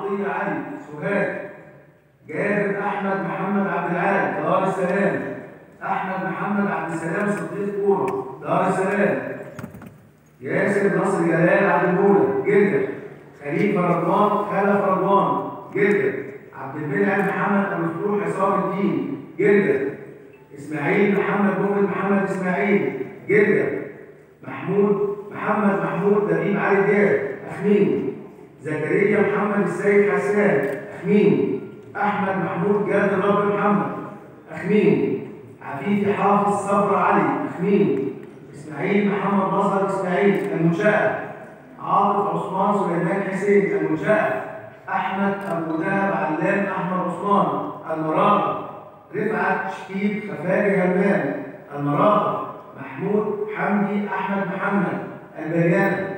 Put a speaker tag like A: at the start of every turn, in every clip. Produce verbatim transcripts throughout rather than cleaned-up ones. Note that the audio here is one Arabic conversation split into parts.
A: عطيه علي سوهاج. جابر احمد محمد عبد العال دار السلام. احمد محمد عبد السلام صديق كوره دار السلام. ياسر نصر جلال عبد المولى جرجر. خليفه رضوان خلف رضوان جرجر. عبد المنعم محمد ابو فتوح حسام الدين جرجر. اسماعيل محمد مؤمن محمد اسماعيل جرجر. محمود محمد محمود دبيب علي دياب اخميم. زكريا محمد السيد حسان اخميم. احمد محمود جاد رب محمد اخميم. عفيفي حافظ صبر علي اخميم. اسماعيل محمد مظهر اسماعيل المنشأة. عاطف عثمان سليمان حسين المنشأة. احمد ابو دهب علام احمد عثمان المراغه. رفعت شكيب خفاجي همام المراغه. محمود حمدي احمد محمد البريانه.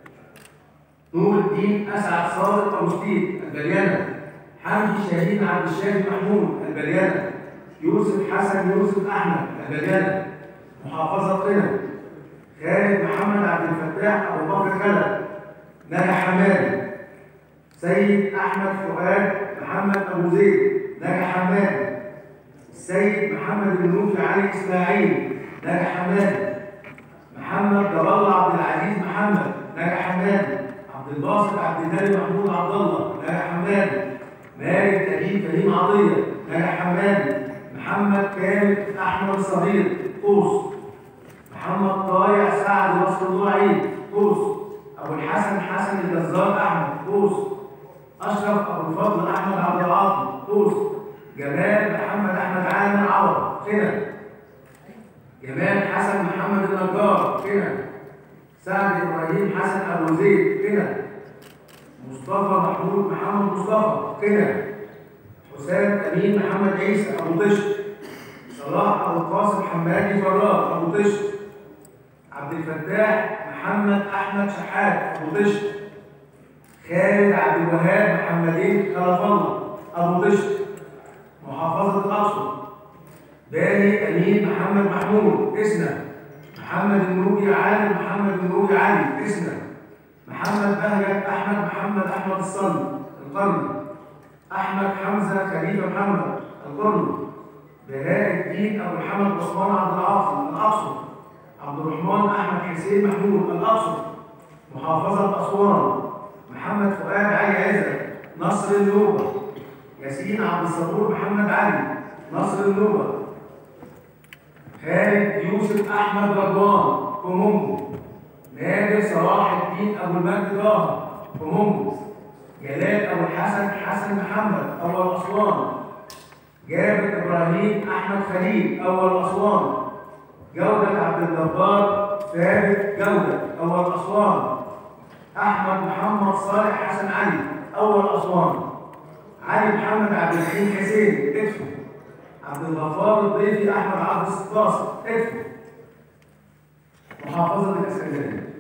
A: نور الدين اسعد صادق ابو ستيد البريانه. حمدي شاهين عبد الشافي محمود البريانه. يوسف حسن يوسف احمد البريانه. محافظه قنا. خالد محمد عبد الفتاح ابو بكر خلف نجا حمادي. سيد احمد فؤاد محمد ابو زيد نجا حمادي. السيد محمد المنوفي علي اسماعيل نجا حمادي. محمد جلال الله عبد العزيز محمد نجا حمادي. عبد الباسط عبد النبي محمود عبد الله نجا حمادي. مالك اديب فهيم عطيه نجا حمادي. محمد كامل احمد الصغير قوس. محمد طايع سعد نصر الله عيد قوس. ابو الحسن حسن الجزار احمد قوس. اشرف ابو الفضل احمد عبد العاطي قوس. جمال محمد احمد عامر عوض قنا. جمال حسن محمد النجار قنا. سعد ابراهيم حسن ابو زيد قنا. مصطفى محمود محمد مصطفى قنا. حسام امين محمد عيسى ابو طشت. صلاح ابو القاسم حمادي فراج ابو طشت. عبد الفتاح محمد احمد شحات ابو طشت. خالد عبد الوهاب محمدين خلف الله ابو طشت محافظه الاقصر. باهي امين محمد محمود اسنا. محمد النوبي عادل محمد النوبي علي اسنا. محمد بهجت احمد محمد احمد الصلي القرني. احمد حمزه خليفه محمد القرني. بهاء الدين ابو محمد عثمان عبد العاطي الاقصر. عبد الرحمن احمد حسين محمود الاقصر محافظه اسوان. محمد فؤاد علي عزت نصر النوبه. ياسين عبد الصبور محمد علي نصر النوبه. خالد يوسف احمد رضوان كومونجو. نادر صلاح الدين ابو المجد طه كومونجو. جلال ابو الحسن حسن محمد اول اسوان. جابر ابراهيم احمد خليل اول اسوان. جودة عبد الجبار ثابت جودة اول اسوان. احمد محمد صالح حسن علي اول اسوان. علي محمد عبد الحليم حسين ادفو. عبد الغفار الضيفي احمد عبد الستاص ادفو محافظه الاسكندريه.